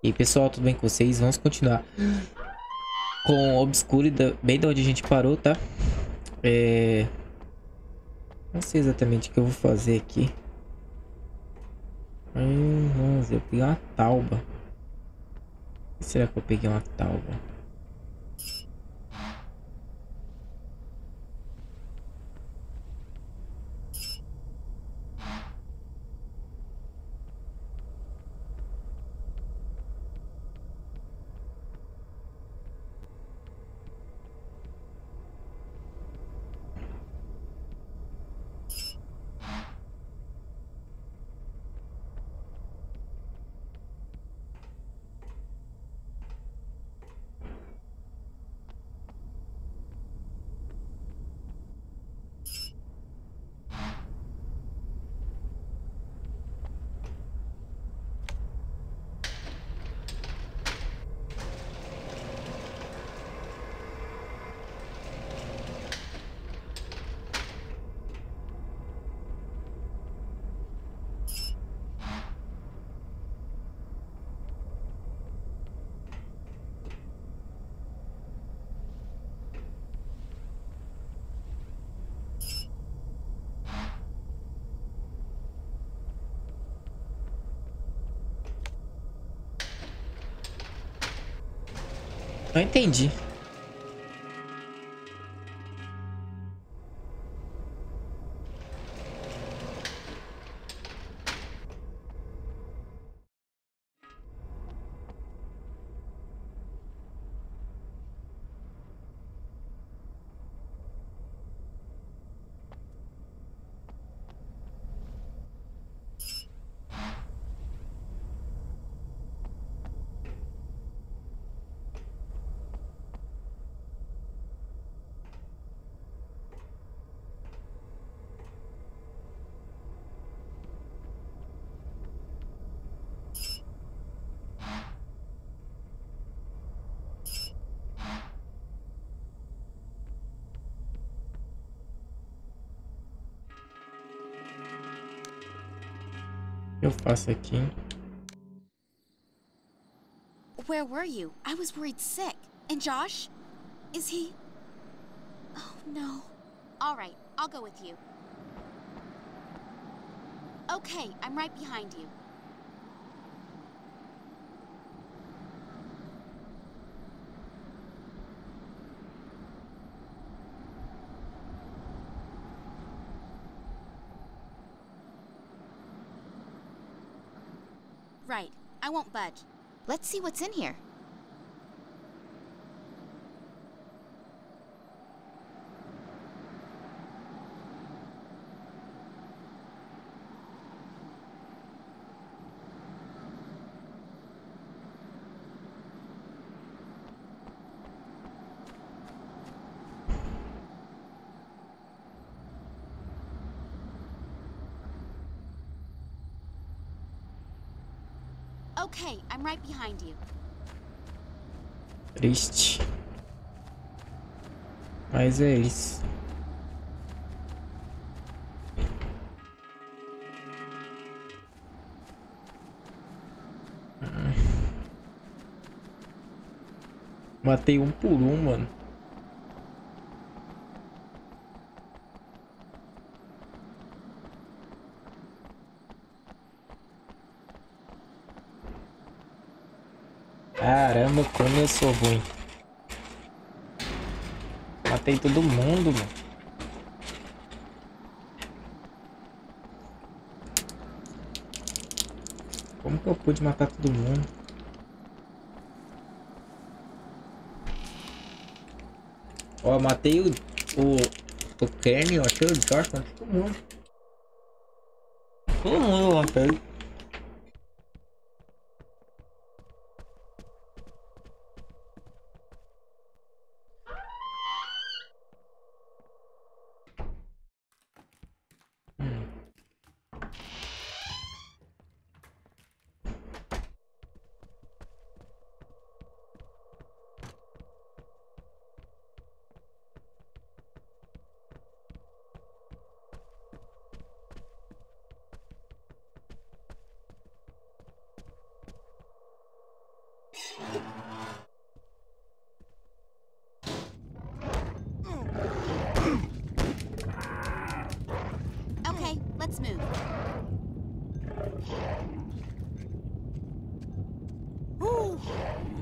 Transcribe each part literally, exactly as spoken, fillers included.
E aí, pessoal, tudo bem com vocês? Vamos continuar com Obscure, da- bem da onde a gente parou, tá? É... Não sei exatamente o que eu vou fazer aqui. Hum, vamos ver, eu peguei uma tauba. O que será que eu peguei uma tauba? Não entendi. O que eu faço aqui? Where were you? I was worried sick. And Josh? Is he... Oh, no. All right, I'll go with you. Okay, I'm right behind you. Right, I won't budge. Let's see what's in here. Okay, I'm right behind you. Triste. Mas é isso. Matei um por um, mano. Caramba, como eu sou ruim. Matei todo mundo, mano. Como que eu pude matar todo mundo? Ó, matei o... O... O Kenny, ó. Achei o Josh, matei todo mundo. Todo mundo eu matei.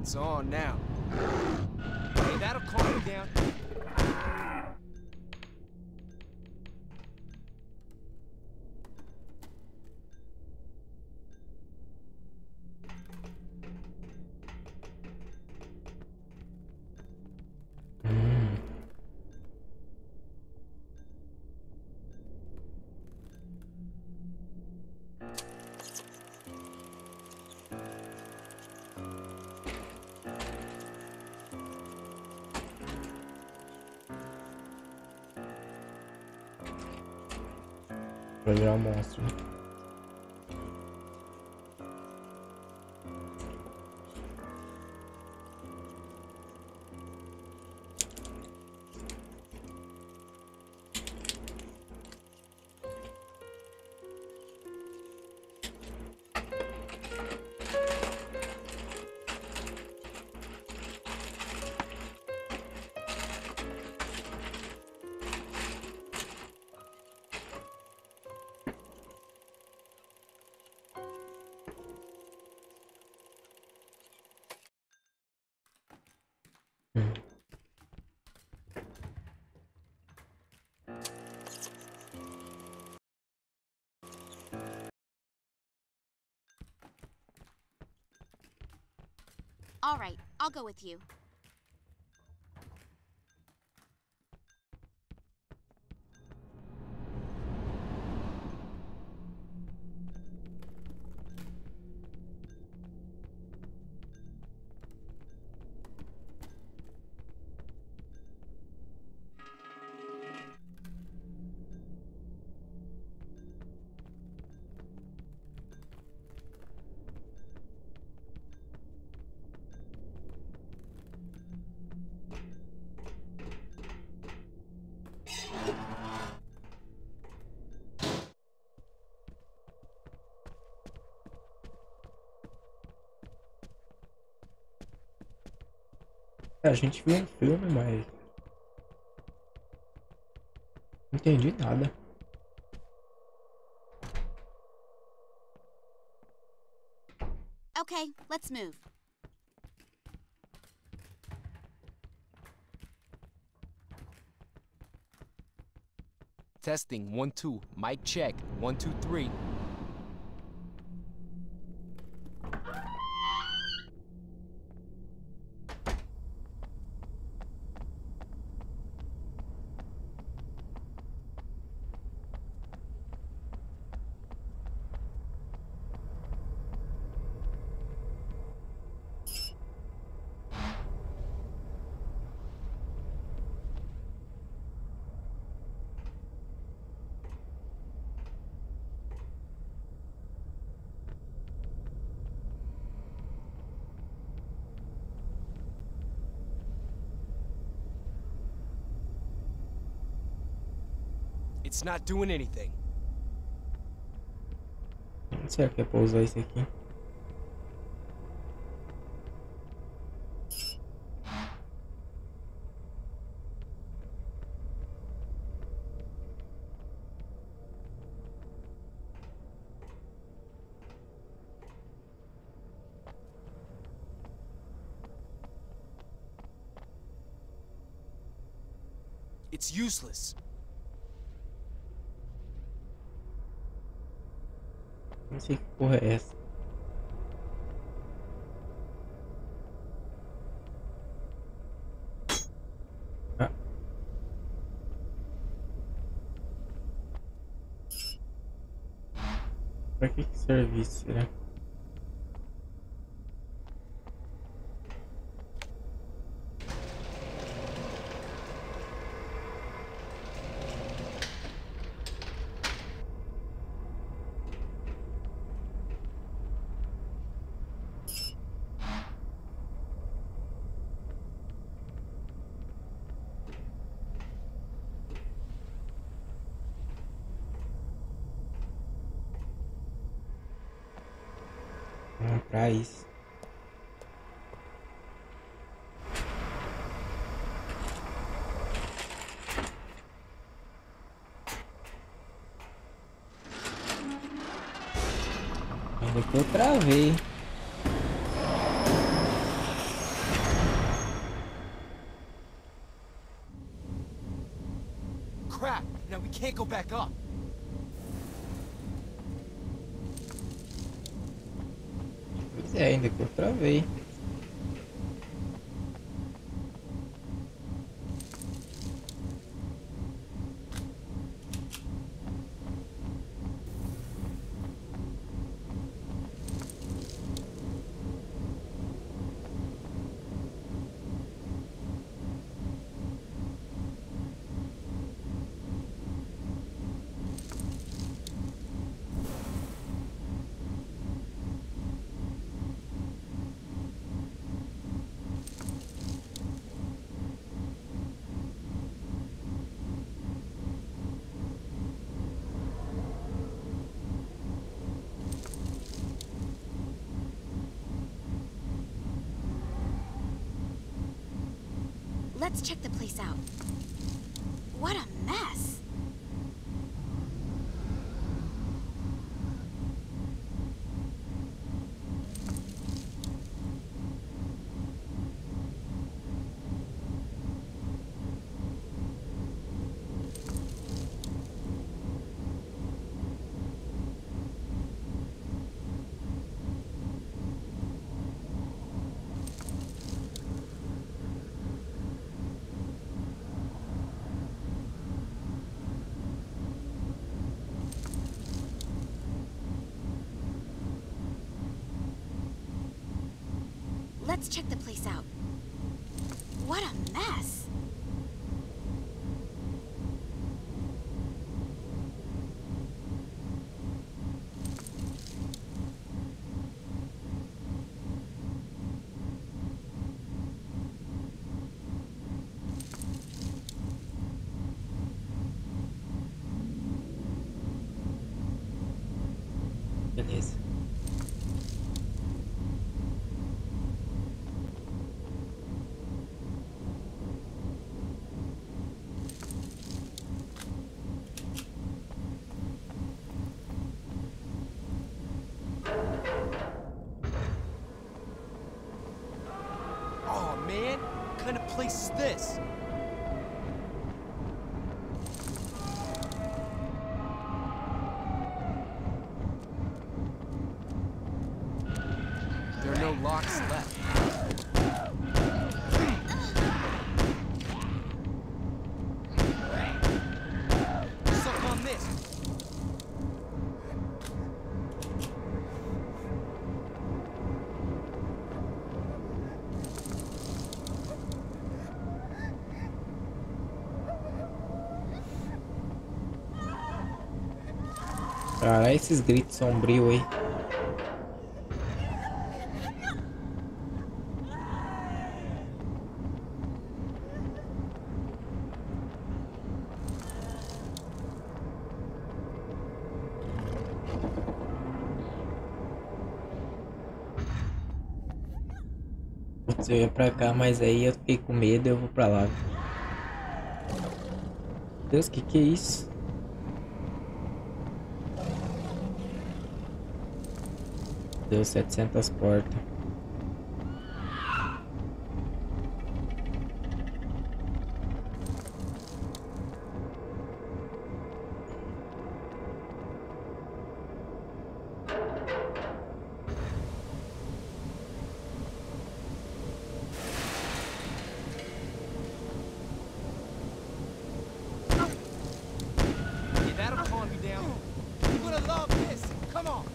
It's on now. Hey, that'll calm you down. Vai virar um monstro. All right, I'll go with you. A gente viu um filme, mas não entendi nada. Okay, let's move. Testing, one, two. Mic check, one, two, three. It's not doing anything. Não sei o que é pra usar isso aqui. It's useless. Não sei que porra é essa. Ah. Pra que que serve isso, será? Ah, pra isso. Ainda que eu travei. can't go back up. Pois é, ainda que eu travei. Let's check the place out. What a mess. Let's check the place out. What a mess. Beleza. Oh man, what kind of place is this? There are no locks left. Suck on this. Caralho, esses gritos sombrios aí. Putz, eu ia pra cá, mas aí eu fiquei com medo e eu vou pra lá. Deus, que que é isso? Deu setecentas portas. Yeah, that'll calm you down. You're gonna love this. Come on.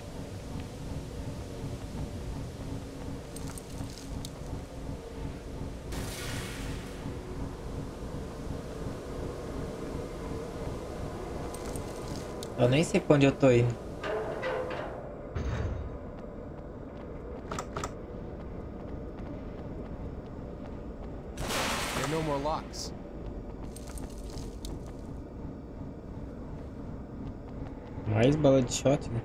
Eu nem sei pra onde eu tô indo. There are no more locks. Mais bala de shot, né?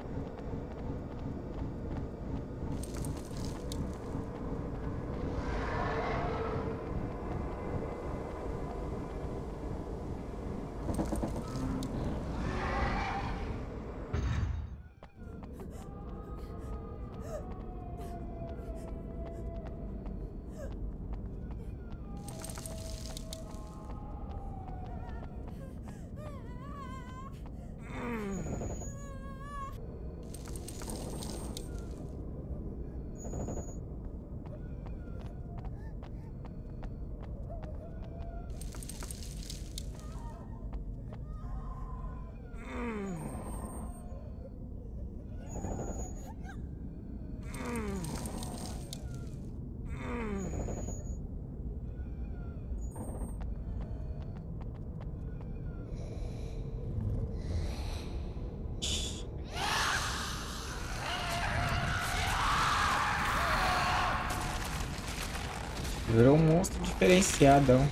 Virou um monstro diferenciadão.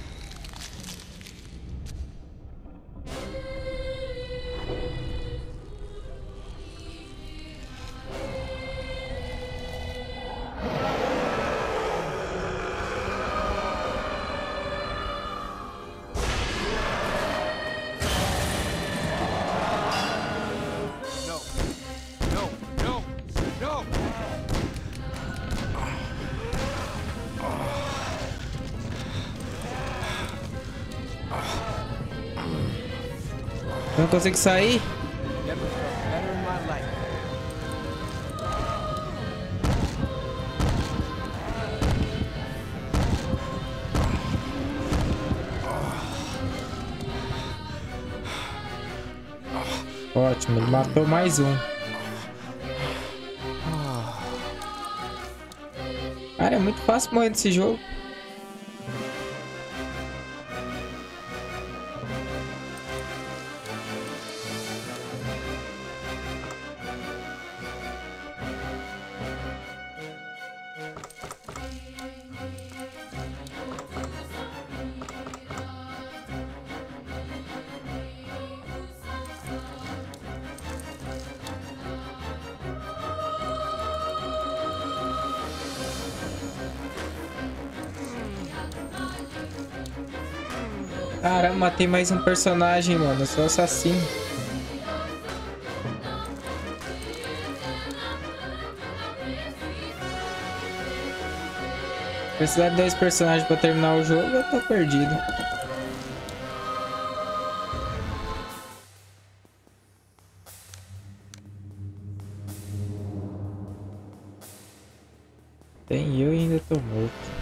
Não consigo sair. Never felt better in my life. Ótimo, ele matou mais um. Cara, é muito fácil morrer nesse jogo. Caramba, matei mais um personagem, mano. Eu sou assassino. Precisar de dois personagens pra terminar o jogo, eu tô perdido. Tem eu e ainda tô morto.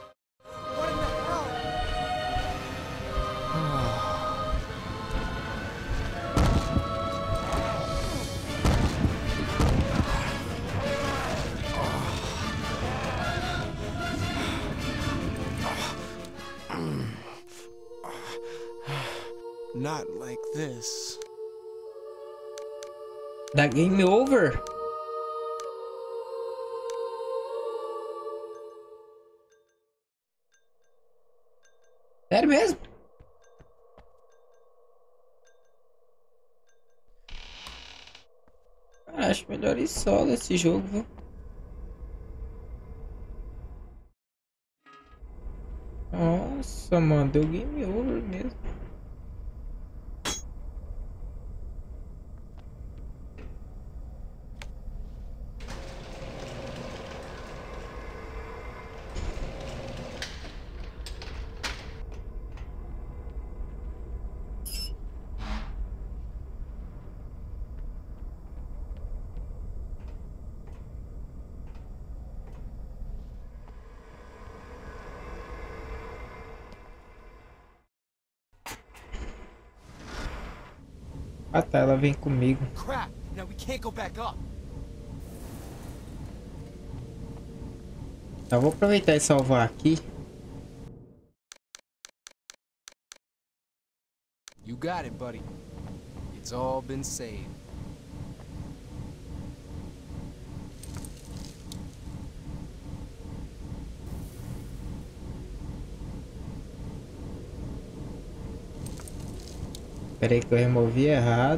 Not like this. Da game over? Sério mesmo? Cara, acho melhor ir solo esse jogo, viu? Nossa, mano, deu game over mesmo. Ah tá, ela vem comigo. Crap! Now we can't go back up. Tá, vou aproveitar e salvar aqui. You got it, buddy. It's all been saved. Peraí que eu removi errado.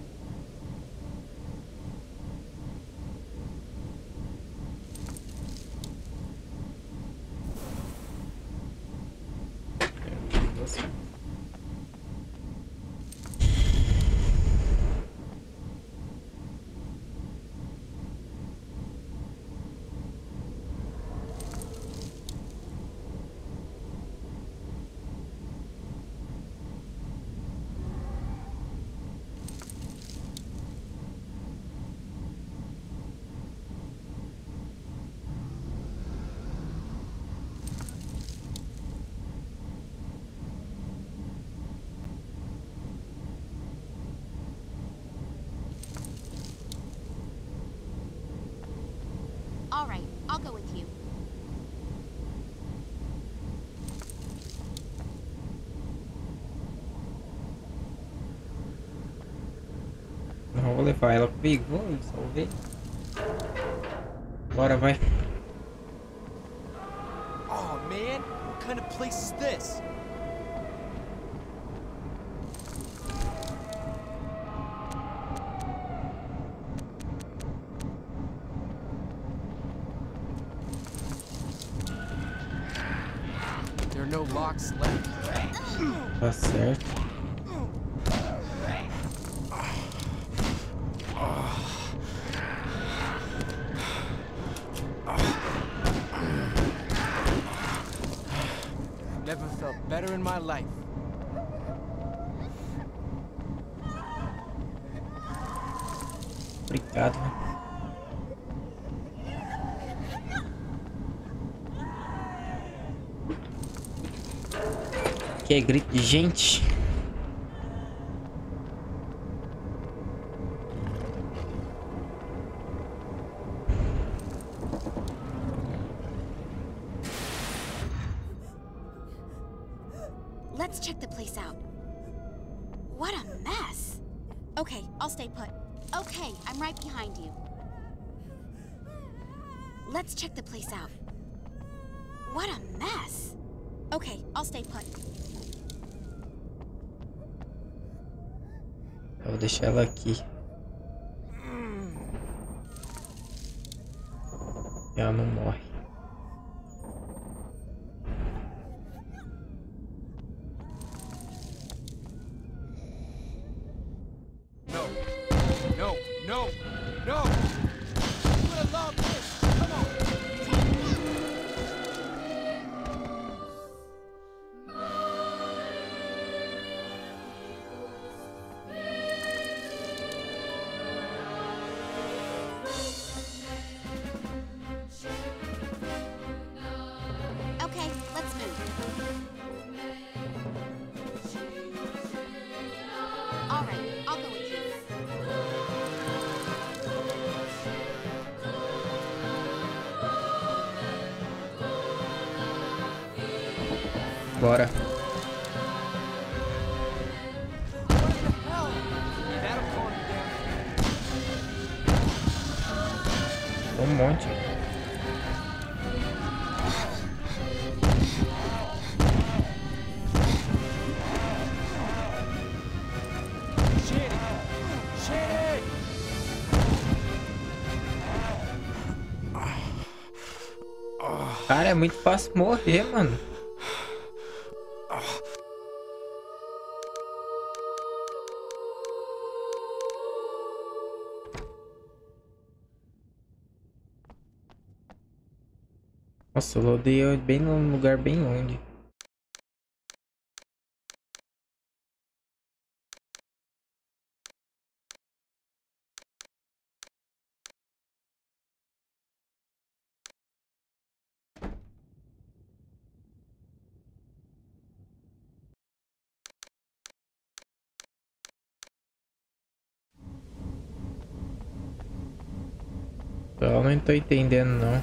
All right, I'll go with you. Não vou levar ela comigo, vou salvei. Bora, vai. Oh man, man. What kind of place is this? There are no locks left. Tá certo. Never felt better in my life. Obrigado. Aqui é grito de gente. Let's check the place out. What a mess. Okay, I'll stay put. Okay, I'm right behind you. Let's check the place out. What a mess. Okay, I'll stay put. Eu vou deixar ela aqui. Ela não morre. No, no, no, no! You would have loved this! Come on! Okay, let's move. All right, I'll go with you. Bora. Hell! That'll calm you down. Um monte. Shannon! Shannon! Cara, é muito fácil morrer, mano. Nossa, eu loadei bem num lugar bem longe. Eu não tô entendendo, não.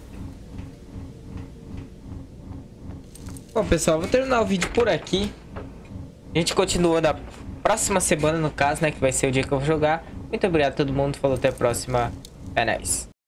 Bom, pessoal, vou terminar o vídeo por aqui. A gente continua na próxima semana, no caso, né? Que vai ser o dia que eu vou jogar. Muito obrigado a todo mundo. Falou, até a próxima. É nóis.